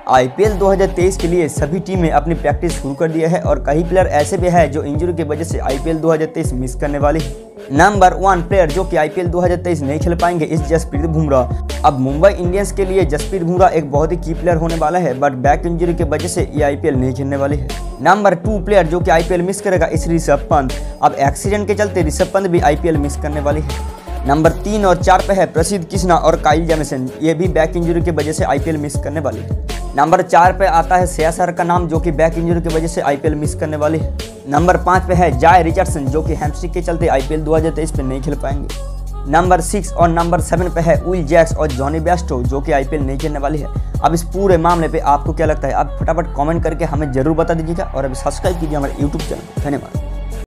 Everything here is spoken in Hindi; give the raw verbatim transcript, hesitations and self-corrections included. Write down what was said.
आईपीएल दो हज़ार तेईस के लिए सभी टीमें अपनी प्रैक्टिस शुरू कर दिया है और कई प्लेयर ऐसे भी हैं जो इंजरी की वजह से आईपीएल दो हज़ार तेईस मिस करने वाली है। नंबर वन प्लेयर जो कि आईपीएल दो हज़ार तेईस नहीं खेल पाएंगे इस जसप्रीत बुमराह। अब मुंबई इंडियंस के लिए जसप्रीत बुमराह एक बहुत ही की प्लेयर होने वाला है, बट बैक इंजरी की वजह से ये आईपीएल नहीं खेलने वाली है। नंबर टू प्लेयर जो कि आईपीएल मिस करेगा इस ऋषभ पंत। अब एक्सीडेंट के चलते ऋषभ पंत भी आईपीएल मिस करने वाली है। नंबर तीन और चार पे है प्रसिद्ध कृष्णा और काइल जेमिसन, ये भी बैक इंजरी की वजह से आईपीएल मिस करने वाली है। नंबर चार पे आता है श्रेयस अय्यर का नाम जो कि बैक इंजरी की वजह से आईपीएल मिस करने वाली है। नंबर पाँच पे है जाय रिचर्डसन जो कि हैमस्ट्रिंग के चलते आईपीएल दो हज़ार तेईस में नहीं खेल पाएंगे। नंबर सिक्स और नंबर सेवन पे है विल जैक्स और जॉनी बेयरस्टो जो कि आईपीएल नहीं खेलने वाली है। अब इस पूरे मामले पे आपको क्या लगता है, आप फटाफट कमेंट करके हमें जरूर बता दीजिएगा और अभी सब्सक्राइब कीजिए हमारे यूट्यूब चैनल। धन्यवाद।